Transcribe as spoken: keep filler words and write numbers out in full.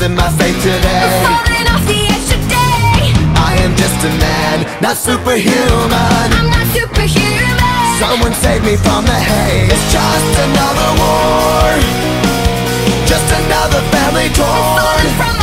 losing my faith today. I'm falling off the edge today. I am just a man, not superhuman. I'm not superhuman. Someone save me from the hate. It's just another war, just another family torn. Falling from